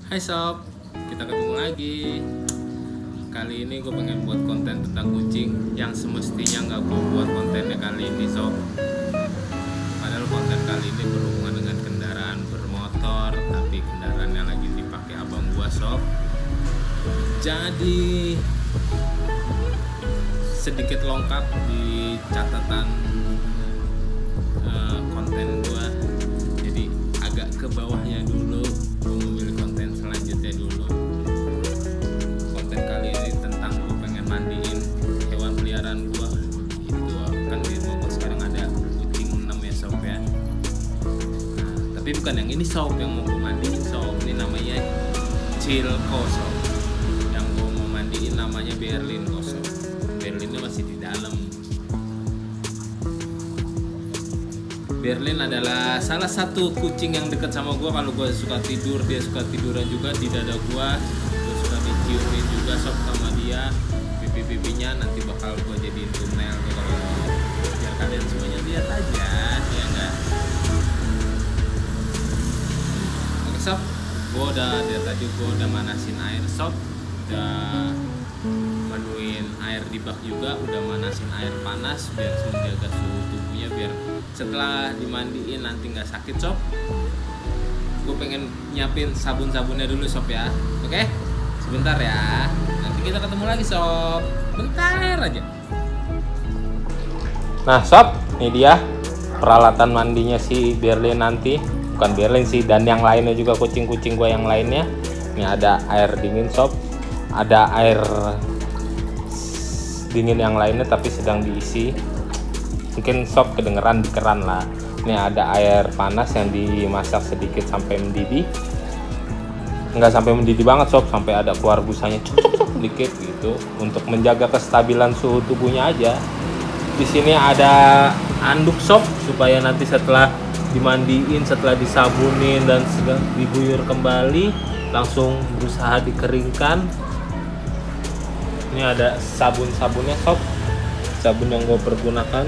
Hai sob, kita ketemu lagi. Kali ini gue pengen buat konten tentang kucing yang semestinya nggak gue buat kontennya kali ini sob. Padahal konten kali ini berhubungan dengan kendaraan bermotor, tapi kendaraan yang lagi dipakai abang gue sob. Jadi sedikit lengkap di catatan konten gue. Jadi agak ke bawahnya dulu. Gue memilih konten selanjutnya dulu. Konten kali ini tentang gue pengen mandiin hewan peliharaan gue. Itu kan di rumah gue sekarang ada kucing 6 ya sob ya. Nah, tapi bukan yang ini sob yang mau gue mandiin sob. Ini namanya Cilko sob. Yang gue mau mandiin namanya Berlin kok sob. Berlinnya masih di dalam. Berlin adalah salah satu kucing yang dekat sama gue. Kalau gue suka tidur, dia suka tiduran juga di dada gue. Gue suka diciumin juga sob sama dia. Pipi-pipinya nanti bakal gue jadiin thumbnail tuh kalau biar kalian semuanya lihat aja, ya enggak? Oke sob, gue udah dari tadi gue udah manasin air sob, udah manuin air di bak juga, udah manasin air panas biar menjaga suhu tubuhnya biar setelah dimandiin nanti nggak sakit sob. Gue pengen nyiapin sabun-sabunnya dulu sob ya. Oke? Sebentar ya. Nanti kita ketemu lagi sob. Bentar aja. Nah sob, ini dia peralatan mandinya si Berlin nanti. Bukan Berlin sih, dan yang lainnya juga, kucing-kucing gue yang lainnya. Ini ada air dingin sob, ada air dingin yang lainnya tapi sedang diisi. Mungkin sob kedengeran di keran lah. Ini ada air panas yang dimasak sedikit sampai mendidih. Nggak sampai mendidih banget sob, sampai ada keluar busanya sedikit gitu untuk menjaga kestabilan suhu tubuhnya aja. Di sini ada anduk sob supaya nanti setelah dimandiin, setelah disabunin dan diguyur kembali langsung berusaha dikeringkan. Ini ada sabun-sabunnya sob, sabun yang gue pergunakan.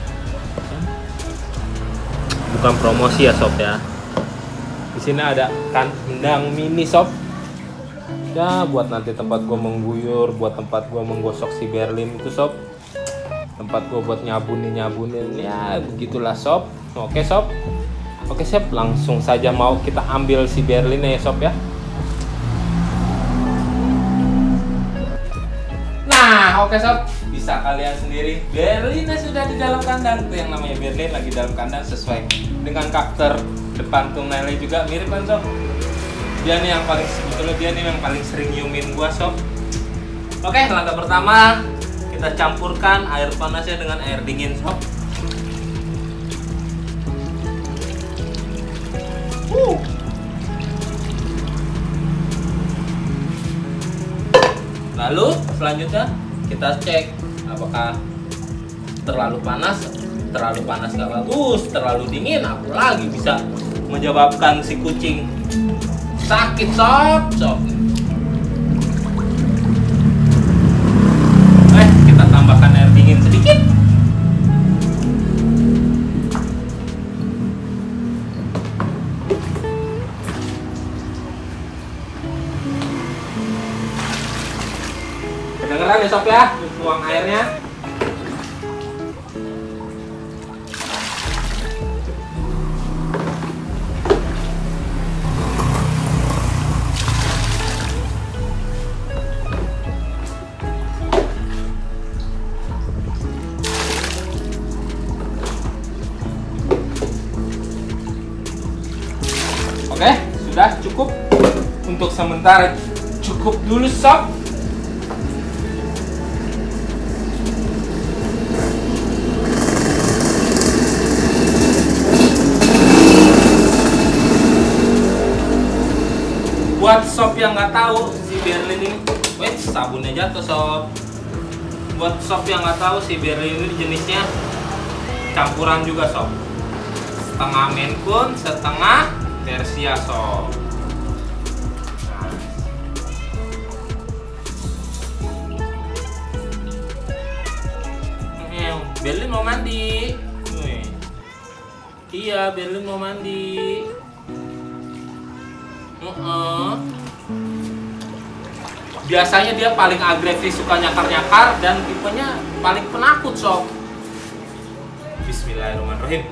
Bukan promosi ya sob ya. Di sini ada kandang mini sob. Ya buat nanti tempat gue mengguyur, buat tempat gue menggosok si Berlin itu sob. Tempat gue buat nyabunin ya begitulah sob. Oke sob. Oke sob, langsung saja mau kita ambil si Berlin ya sob ya. Nah, oke sob, bisa kalian sendiri. Berlinnya sudah di dalam kandang. Tuh yang namanya Berlin lagi dalam kandang sesuai dengan karakter depan thumbnailnya juga mirip kan sob. Dia nih yang paling sebetulnya dia nih yang paling sering nyiumin gua sob. Oke, langkah pertama kita campurkan air panasnya dengan air dingin sob. Lalu selanjutnya kita cek apakah terlalu panas nggak bagus, terlalu dingin apalagi bisa menyebabkan si kucing sakit sob. Kita tambahkan air dingin sedikit. Kedengeran ya sob ya, tuang airnya. Oke, sudah cukup untuk sementara, cukup dulu sob. Buat sob yang nggak tahu si Berlin ini, sabunnya jatuh sob. Buat sob yang nggak tahu si Berlin ini jenisnya campuran juga sob. Setengah Maine Coon, setengah Persia sob. Berlin mau mandi. Iya, Berlin mau mandi. Biasanya dia paling agresif, suka nyakar-nyakar, dan tipenya paling penakut sob. Bismillahirrahmanirrahim.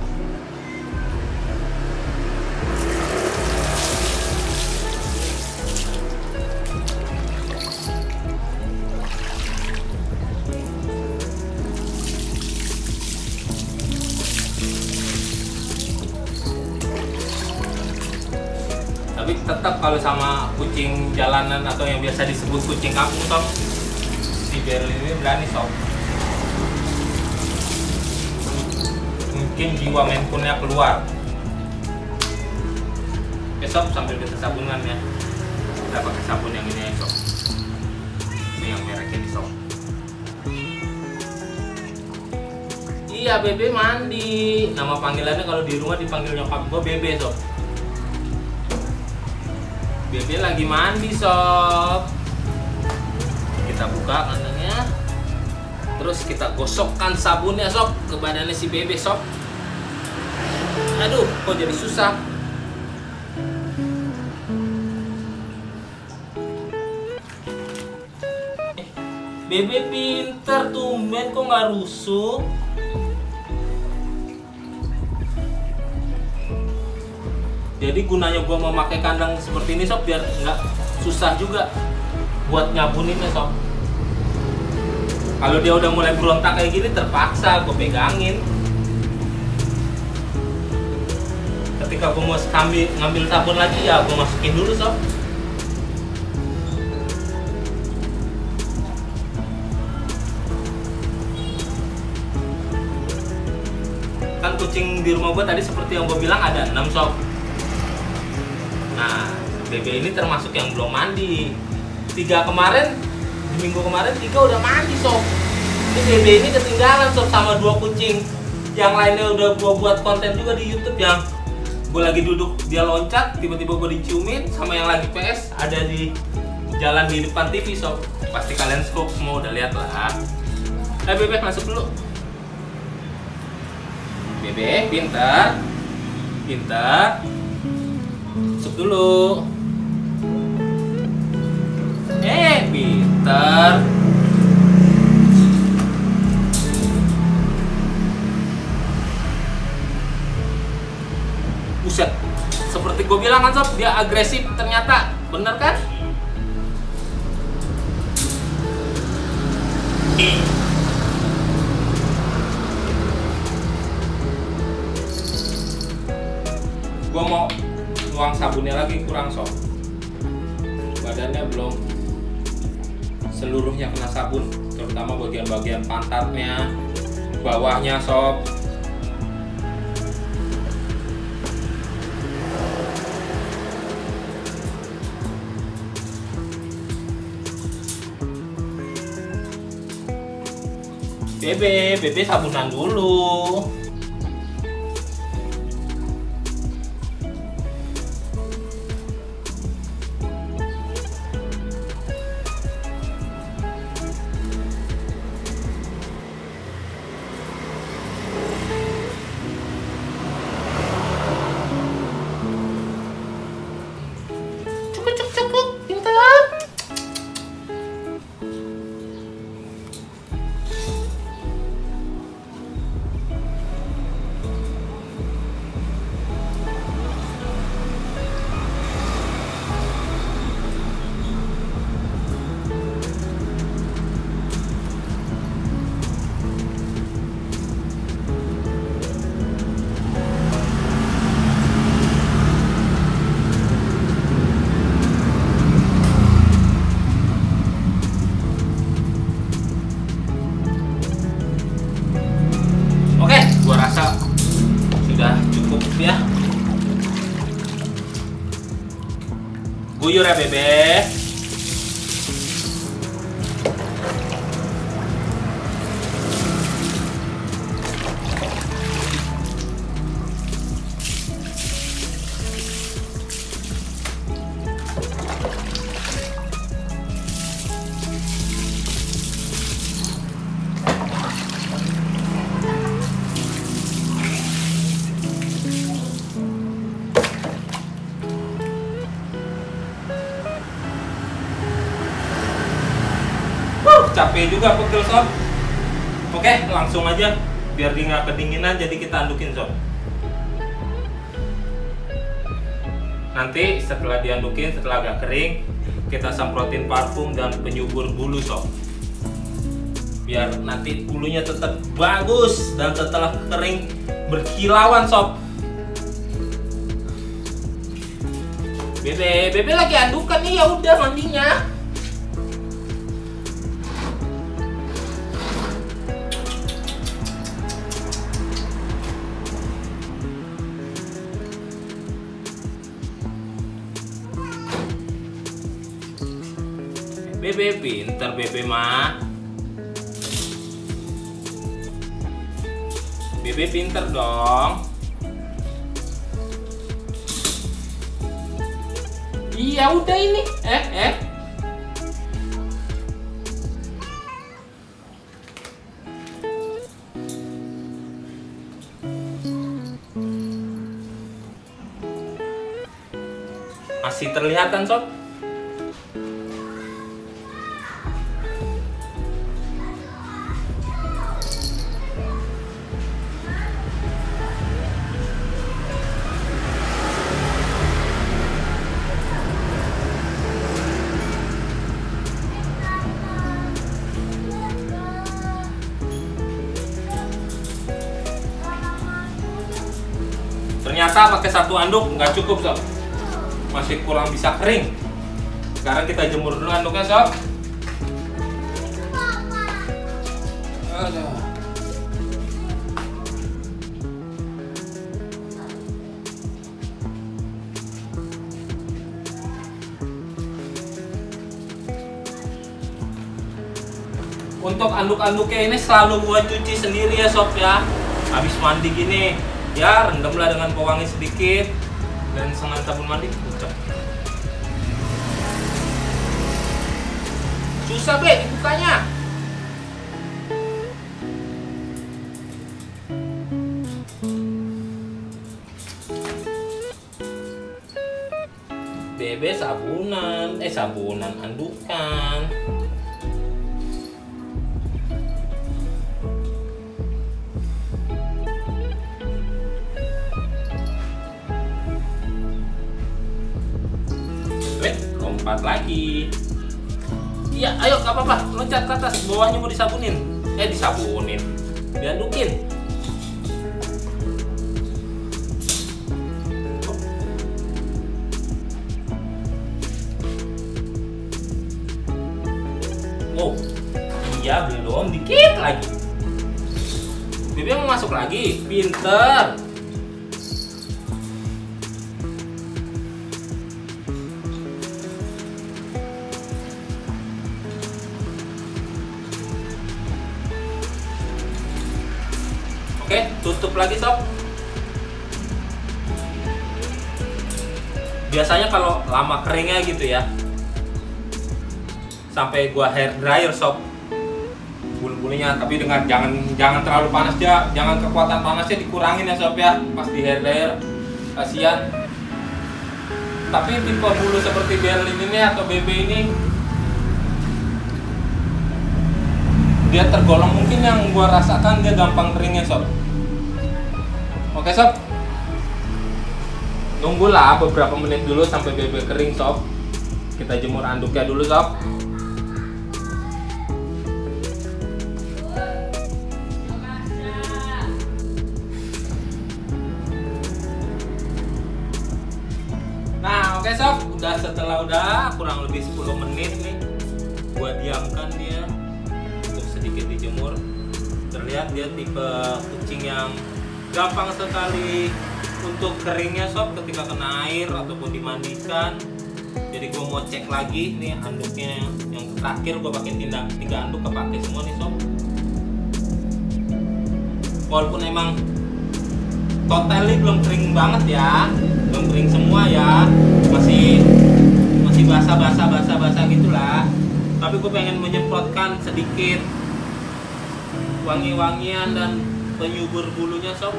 Tapi tetap kalau sama kucing jalanan atau yang biasa disebut kucing kampung sob, si Berlin ini berani sob. Mungkin jiwa Maine Coon-nya keluar. Oke sob, sambil kita sabunkan ya. Kita pakai sabun yang ini ya sob. Ini yang mereknya di sob. Iya, Bebe mandi. Nama panggilannya kalau di rumah dipanggil nyokap gue Bebe sob. Bebe lagi mandi sob. Kita buka kandangnya, terus kita gosokkan sabunnya sob ke badannya si Bebe sob. Aduh, kok jadi susah. Bebe pinter, tumben kok nggak rusuh. Jadi gunanya gua memakai kandang seperti ini sob, biar nggak susah juga buat nyabuninnya sob. Kalau dia udah mulai berontak kayak gini, terpaksa gue pegangin. Ketika gue mau ngambil sabun lagi, ya gue masukin dulu sob. Kan kucing di rumah gue tadi seperti yang gue bilang ada 6 sob. Nah, Bebe ini termasuk yang belum mandi. 3 kemarin, di minggu kemarin 3 udah mandi sob. Ini Bebe ini ketinggalan sob sama 2 kucing. Yang lainnya udah gua buat konten juga di YouTube, yang gue lagi duduk dia loncat, tiba-tiba gue diciumin, sama yang lagi PS ada di jalan di depan TV sob. Pasti kalian semua udah lihat lah. Bebe masuk dulu. Bebe pintar, pintar. Masuk dulu. Pintar. Buset, seperti gue bilang kan sob, dia agresif ternyata, bener kan? Gue mau nuang sabunnya lagi, kurang sob. Badannya belum seluruhnya kena sabun, terutama bagian-bagian pantatnya, bawahnya sob. Bebe sabunan dulu. Cukup, pintar. Ya, guyur ya Bebe. capek juga pegel sob. Oke, langsung aja biar dia nggak kedinginan, jadi kita adukin sob. Nanti setelah diadukin, setelah agak kering, kita semprotin parfum dan penyubur bulu sob, biar nanti bulunya tetap bagus dan setelah kering berkilauan sob. Bebe lagi adukan nih, ya udah mandinya. Bebe pinter bebe mah. Bebe pinter dong. Iya udah ini. Masih terlihat kan sob? Ternyata pakai satu anduk nggak cukup sob, masih kurang bisa kering. Sekarang kita jemur dulu anduknya sob. Aduh. Untuk anduk-anduknya ini selalu gua cuci sendiri ya sob ya. Habis mandi gini ya, rendamlah dengan pewangi sedikit dan dengan sabun mandi ucap. Susah be dibukanya. Bebe sabunan andukan. Lompat lagi. Iya, ayo gak apa-apa, loncat ke atas. Bawahnya mau disabunin. Disabunin. Diadukin. Wow. Iya, belum. Dikit lagi. Bebe mau masuk lagi. Pinter. Oke, tutup lagi sob. Biasanya kalau lama keringnya gitu ya, sampai gua hair dryer sob bulu-bulunya, tapi dengan jangan terlalu panas ya, jangan kekuatan panasnya dikurangin ya sob ya pas di hair dryer, kasihan. Tapi tipe bulu seperti Berlin ini atau BB ini, dia tergolong mungkin yang gua rasakan dia gampang keringnya sob. Oke sob, nunggulah beberapa menit dulu sampai BB kering sob. Kita jemur anduknya dulu sob. Nah oke sob, setelah kurang lebih 10 menit nih gua diamkan dia untuk sedikit dijemur. Terlihat dia tipe kucing yang gampang sekali untuk keringnya sob ketika kena air ataupun dimandikan. Jadi gue mau cek lagi nih anduknya yang terakhir gue pakai 3 anduk kepake semua nih sob. Walaupun emang totally belum kering banget ya, belum kering semua ya, masih basah gitulah. Tapi gue pengen menyemprotkan sedikit wangi-wangian dan penyubur bulunya sob.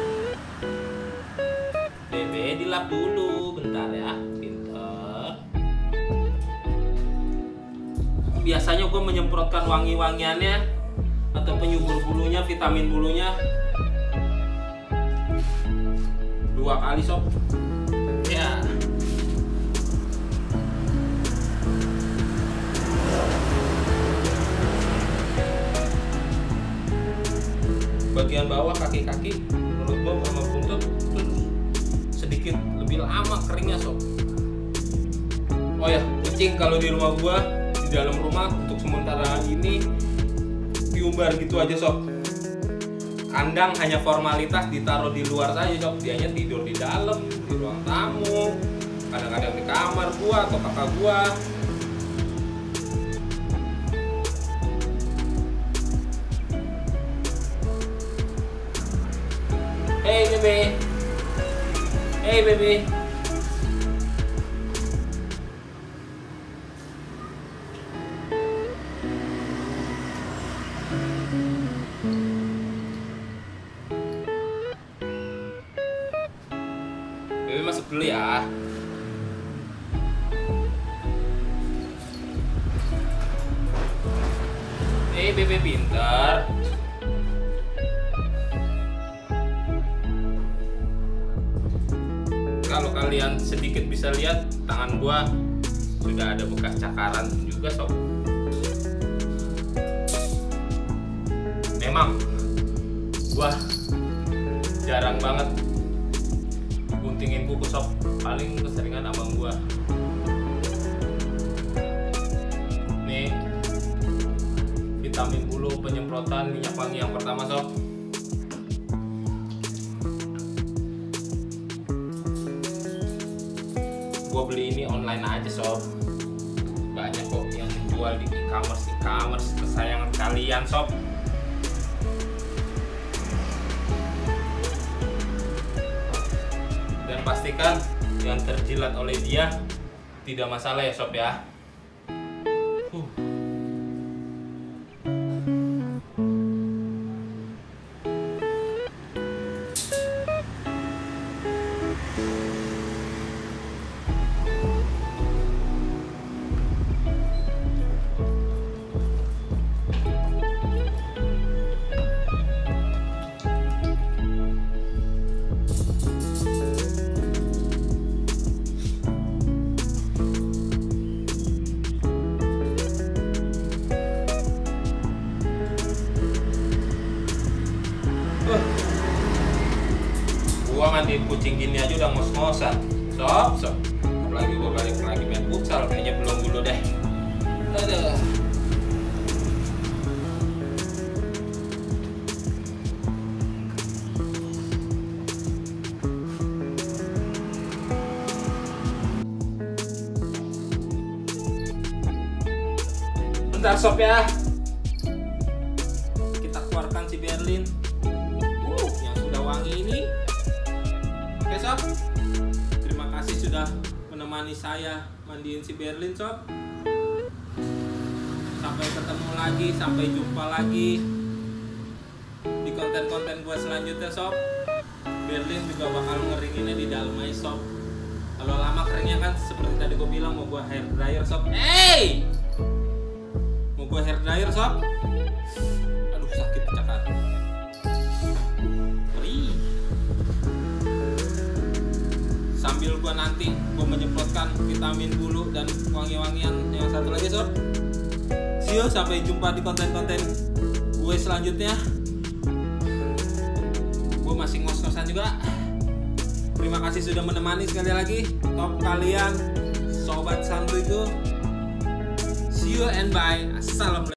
Bebe dilap dulu bentar ya, pinter. sob, biasanya gue menyemprotkan wangi-wangiannya atau penyubur bulunya, vitamin bulunya 2 kali sob. Ya. Bagian bawah kaki-kaki menurut gue sama buntut tuh sedikit lebih lama keringnya sob. Oh ya, kucing kalau di rumah gua, di dalam rumah untuk sementara ini diumbar gitu aja sob. Kandang hanya formalitas, ditaruh di luar saja sob. Dianya tidur di dalam, di ruang tamu, kadang-kadang di kamar gua atau kakak gua. Hey baby, hey baby. Bebe masuk dulu ya. Bebe pintar. Kalau kalian sedikit bisa lihat, tangan gua sudah ada bekas cakaran juga sob. Memang gua jarang banget guntingin kuku sob, paling keseringan abang gua. Nih vitamin bulu penyemprotan minyak wangi yang pertama sob. Gua beli ini online aja sob, banyak kok yang menjual di e-commerce kesayangan kalian sob. Dan pastikan yang terjilat oleh dia tidak masalah ya sob ya. Gua mandi kucing gini aja udah ngos-ngosan sob. Apalagi gua balik lagi main futsal, kayaknya belum dulu deh. Aduh. Bentar sob ya, kita keluarkan si Berlin yang sudah wangi ini. Oke sob, terima kasih sudah menemani saya mandiin si Berlin sob. Sampai ketemu lagi, sampai jumpa lagi di konten-konten gua selanjutnya sob. Berlin juga bakal ngeringinnya di dalam aja sob. Kalau lama keringnya kan seperti tadi gua bilang, mau gua hair dryer sob. Mau gua hair dryer sob. Aduh sakit cakar. Sambil gua nanti gua menyemprotkan vitamin bulu dan wangi-wangian yang satu lagi sob. See you, sampai jumpa di konten-konten gue selanjutnya. Gue masih ngos-ngosan juga. Terima kasih sudah menemani sekali lagi. Top kalian, sobat santuiku. See you and bye. Assalamualaikum.